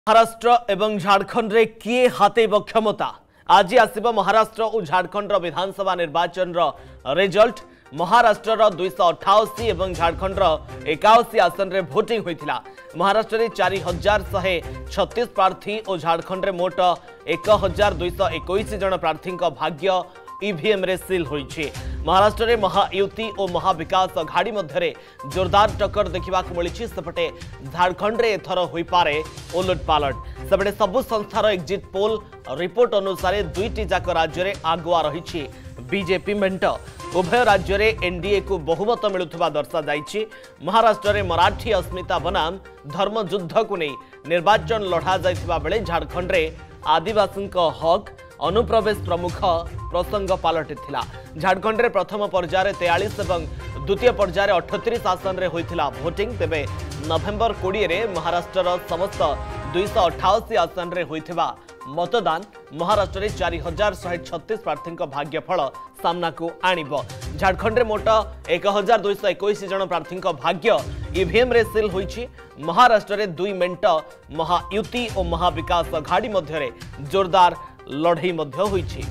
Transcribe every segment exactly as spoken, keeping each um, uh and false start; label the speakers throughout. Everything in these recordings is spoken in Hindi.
Speaker 1: महाराष्ट्र एवं झारखंड रे किए हातेब क्षमता आज आसिब महाराष्ट्र और झारखंड विधानसभा निर्वाचन रिजल्ट। महाराष्ट्र दुईश अठाशी और झारखंड एकाशी आसन रे भोटिंग होइथिला। महाराष्ट्र रे चार हजार शहे छत्तीस प्रार्थी और झारखंड रे मोट एक हजार दुईश इक्कीस जन प्रार्थी भाग्य ईवीएम रे सील होइछि। महाराष्ट्र रे महायुति और महाविकास अघाड़ी मध्य जोरदार टक्कर देखा मिली। सेपटे झारखंड रे एथर होई पारे उलट पालट। सेपटे सबु संस्थार एग्जिट पोल रिपोर्ट अनुसार दुईटी जाक राज्य में आगुआ रही बीजेपी मेंट। उभय राज्य में एनडीए को बहुमत मिलुवा दर्शा जाइछि। महाराष्ट्र में मराठी अस्मिता बनाम धर्मयुद्ध को नहीं निर्वाचन लड़ा जाइथिबा बेले झारखंड रे आदिवासी हक अनुप्रवेश प्रमुख प्रसंग पलटिथिला। झारखंड रे प्रथम पर्यायर तेयालीस और द्वितीय पर्यायर अठतीस आसन रे होइथिला भोटिंग। तेबे नवेम्बर बीस रे महाराष्ट्र समस्त दुईश अठाशी आसन रे होइथिबा मतदान महाराष्ट्र रे चार हजार शहे छत्तीस प्रार्थी भाग्यफल सामना को आणिब। झारखंड रे मोट एक हजार दुईश इक्कीस जन प्रार्थी भाग्य ईवीएम रे सील होइछि। महाराष्ट्र रे दुई मेंट महायुति और महाविकास अघाड़ी मध्य जोरदार लड़ाई मध्य होइछि।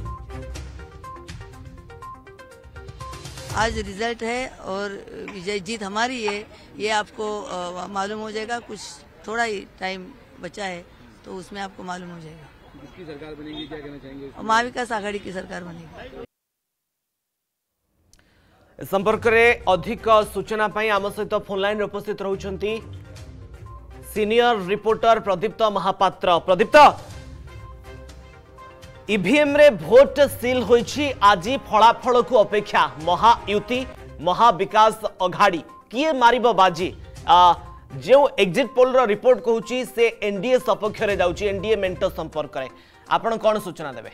Speaker 2: आज रिजल्ट है और विजय जीत हमारी है, ये आपको मालूम हो जाएगा। कुछ थोड़ा ही टाइम बचा है तो उसमें आपको मालूम हो जाएगा
Speaker 3: किसकी सरकार बनेगी, क्या कहना चाहेंगे?
Speaker 2: महाविकास आघाड़ी की सरकार बनेगी।
Speaker 1: संपर्क में अधिक सूचना पाई आम सहित फोनलाइन उपस्थित रहउछंती सीनियर रिपोर्टर प्रदीप्त महापात्र। प्रदीप्त, ईवीएम रे भोट सील होइछि। आज फलाफल को अपेक्षा महायुति महाविकास अघाड़ी किए मारिब बाजी? आ, जो एग्जिट पोल रो रिपोर्ट कहूची से एनडीए सपक्ष रे जाउची, एनडीए मेंट संपर्क रे आपण कोन सूचना देबे?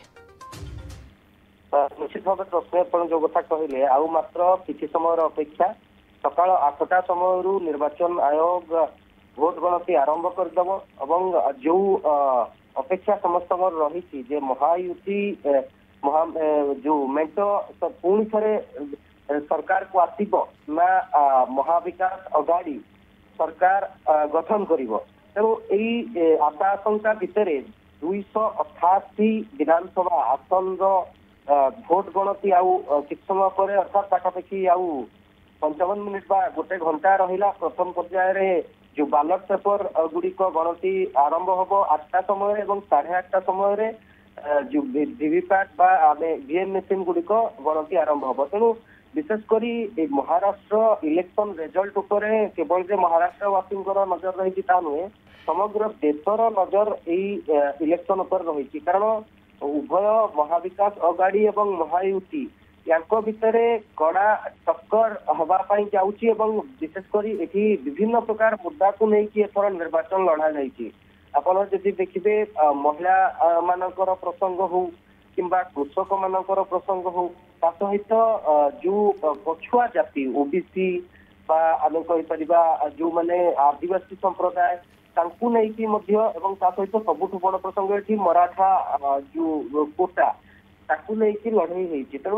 Speaker 4: निश्चित भाव प्रश्न जो कथा कहले आउ मात्र किछि समय अपेक्षा सकाळ आठटा समय निर्वाचन आयोग भोट गणति आरंभ करदेव और जो अपेक्षा समस्त रही जे महायुति महा जो मेंट पुणी थे सरकार को आसब ना महाविकास अघाड़ी सरकार गठन करिवो। तेणु यही आशा आशंका भितर दुईश अठाशी विधानसभा आसन भोट गणति आउ कि समय पर अर्थात पाखापाखि आउ पंचावन मिनिट बा गोटे घंटा रहिला। प्रथम पर्यायर जो बालट पेपर गुड़िक गणति आरंभ हम आठटा समय और साढ़े आठटा समय जो वीवीपैट वीएम मेसीन गुड़िक गणति आरंभ हम। तेणु विशेषकर महाराष्ट्र इलेक्शन रिजल्ट उपर केवल जे महाराष्ट्रवासी नजर रही नुहे, समग्र देशर नजर यही इलेक्शन उपर रही। कारण उभय महाविकास अघाड़ी और महायुति यांको भितर कड़ा टक्कर हवापाई जाउची एवं विशेषकर एठी विभिन्न प्रकार मुद्दा को लेकिन एथर निर्वाचन लड़ा जाइए। आपन जदि देखिबे महिला मानकर प्रसंग हो किंबा कृषक मानकर प्रसंग हो ता सहित जो पछुआ जाति ओबीसी बा आमे कहि परिबा जो माने आदिवासी संप्रदाय तांकु नेकी मध्य एवं ता सहित सबुठ बड़ प्रसंग एठी मराठा जो कोटा ताकू लेकिन लड़ाई होती। तेणु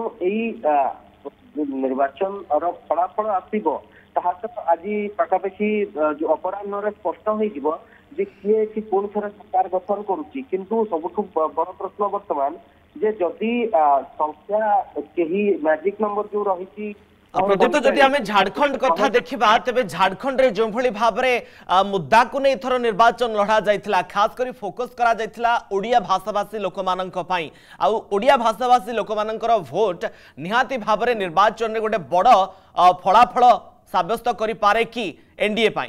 Speaker 4: यही निर्वाचन फलाफल आसब ताहा तो आज पाखापाखि जो अपराह स्पष्ट हो किए कि कौन थर सरकार गठन करुच्ची। किंतु सबुठ बड़ प्रश्न बर्तमान जे जदि संख्या कहीं मैजिक नंबर जो रही।
Speaker 1: प्रदीप्त, जदि आम झारखंड कथा देखा तेज झारखंड रे जो भली भाव में मुद्दा को नहीं थर निर्वाचन लड़ा जाइथिला, खास करी फोकस करा जाइथिला ओडिया भाषाभाषी लोक माननक पई। आ ओडिया भाषाभाषी लोक माननकर भोट निहाती भाव में निर्वाचन रे गोटे बड़ फलाफल साब्यस्त करि पारे कि एनडीए पई?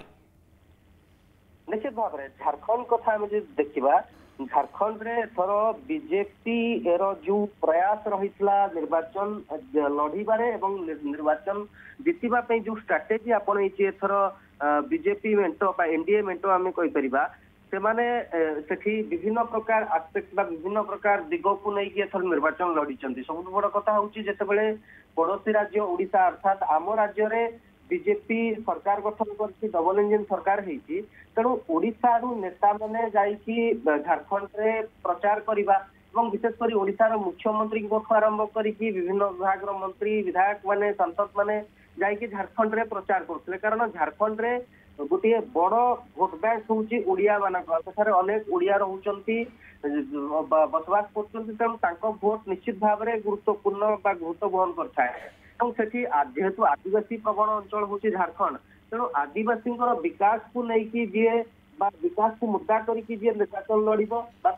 Speaker 4: निश्चित भाव में झारखंड कथा आम देखा झारखंड रे थर बीजेपी रो जो प्रयास रही निर्वाचन लड़ीबारे एवं निर्वाचन जीतवा जो स्ट्राटेजी आपण एथर बीजेपी मेंट एनडीए मेंट आम कहीपर से विभिन्न प्रकार आस्पेक्ट विभिन्न प्रकार दिग को लेकिन एथर निर्वाचन लड़ी। सब बड़ कथा हूँ जिते पड़ोशी राज्य ओडिशा अर्थात आम राज्य में बीजेपी सरकार गठन कर डबल इंजिन सरकार होती। तेणु ओडिशा नेता मैंने जाइकी झारखंड रे प्रचार करवा और विशेषकर ओडिशार मुख्यमंत्री आरंभ कर विभिन्न विभाग मंत्री विधायक माने सांसद माने जाइकी झारखंड रे प्रचार करते। कारण झारखंड रे गोटे बड़ भोट बैंक हूँ ओडिया मानक सेठारे अनेक ओडिया रोचंती बसवास कर भोट निश्चित भाव में गुरुत्वपूर्ण गुरुत्व बहन कर जेहेतु आदिवासी प्रबल अंचल हूँ झारखंड तेणु आदिवासी विकास को लेकिन जी विकास को मुद्दा करके जी निर्वाचन लड़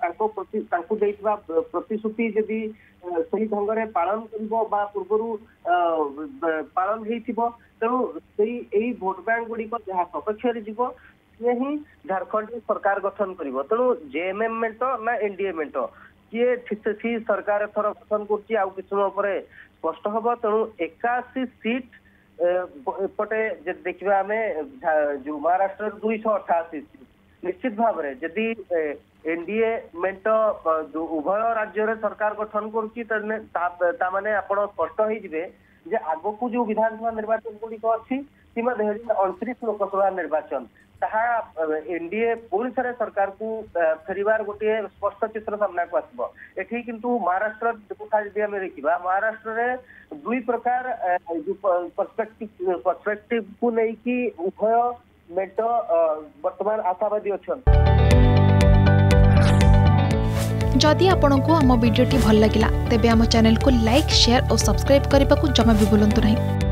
Speaker 4: प्रतिश्रुति जदि सही ढंग से पालन कर पूर्व पालन हो तेणु से भोट बैंक गुड़िक जहाँ सपक्ष जीव सी ही झारखंड सरकार गठन कर तेणु जेएमएम मेट ना एनडीए मेट किए सी सरकार एथर गठन कर समय स्पष्ट हम तेणु एकाशी सीट एपटे देखा आम जो महाराष्ट्र दुईश अठाशी निश्चित भाव में जदि एनडीए मेट उभय राज्य सरकार गठन करें आप स्पष्ट हो आग को जो विधानसभा निर्वाचन गुड़िक अच्छी अड़तीस लोकसभा निर्वाचन ताहा एनडीए पुणी थे सरकार को फेरबार गोटे स्पष्ट चित्र सामना को आसब एठी किंतु महाराष्ट्र कथा जब आम देखा महाराष्ट्र में दुई प्रकार पर्सपेक्टिव पर्सपेक्टिव को लेकिन उभय मेट वर्तमान आशावादी अच्छा।
Speaker 5: जदि आपंक आम भिडी भल लगा तेब आम चैनल को लाइक शेयर और सब्सक्राइब करने को जमा भी भूलु नहीं।